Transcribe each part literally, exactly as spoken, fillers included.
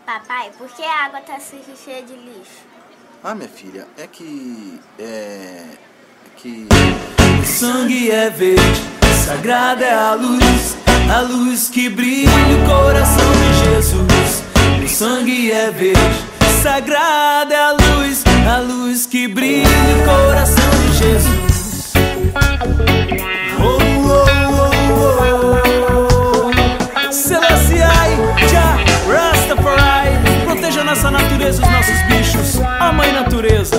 Papai, por que a água tá suja e cheia de lixo? Ah, minha filha, é que... é... que... O sangue é verde, sagrada é a luz, a luz que brilha o coração de Jesus. O sangue é verde, sagrada é a luz, a luz que brilha o coração de Jesus. Oh, oh, oh, oh. Celestiai, Jah, Rastafari, proteja nossa natureza, os nossos bichos, a mãe natureza.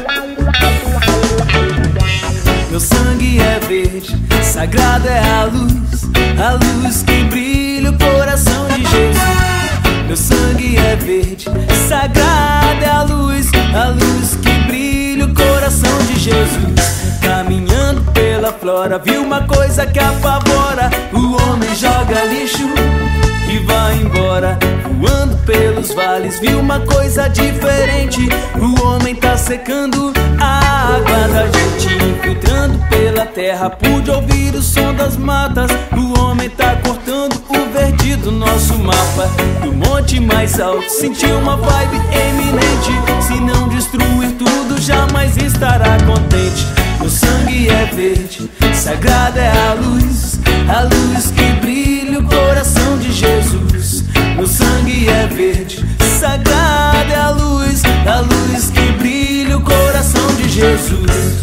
Meu sangue é verde, sagrada é a luz, a luz que brilha o coração de Jesus. Meu sangue é verde, sagrada é a luz, a luz que brilha o coração de Jesus. Caminhando pela flora, vi uma coisa que apavora: o homem joga lixo e vai embora. Voando pelos vales, vi uma coisa diferente: o homem tá secando a água da gente. Infiltrando pela terra, pude ouvir o som das matas. O homem tá cortando o verde do nosso mapa. Do monte mais alto, senti uma vibe eminente: se não destruir tudo, jamais estará contente. Meu sangue é verde, sagrada é a luz, a luz que brilha o coração de Jesus. Meu sangue é verde, sagrada é a luz, a luz que brilha o coração de Jesus.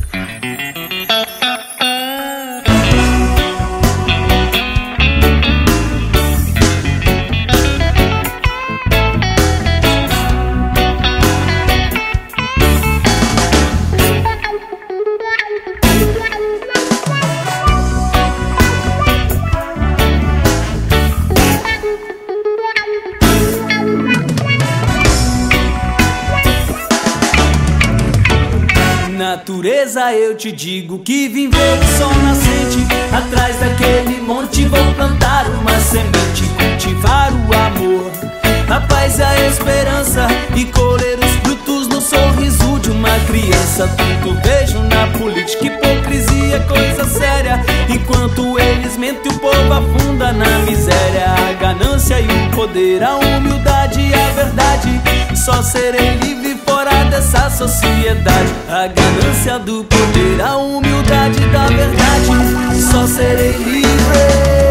Natureza, eu te digo que vim ver o sol nascente. Atrás daquele monte vou plantar uma semente, cultivar o amor, a paz e a esperança, e colher os frutos no sorriso de uma criança. Tudo vejo na política, hipocrisia, coisa séria. Enquanto eles mentem, o povo afunda na miséria. A ganância e o poder, a humildade e a verdade. Só serei livre fora dessa sociedade. A ganância do poder, a humildade da verdade. Só serei livre.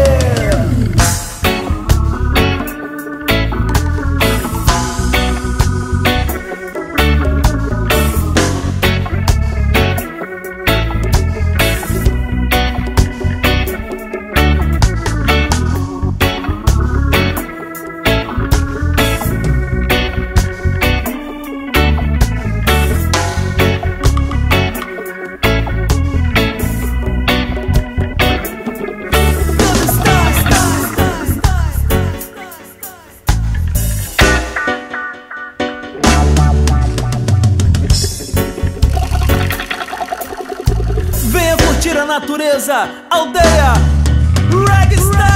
Venha curtir a natureza, aldeia Reggae Style.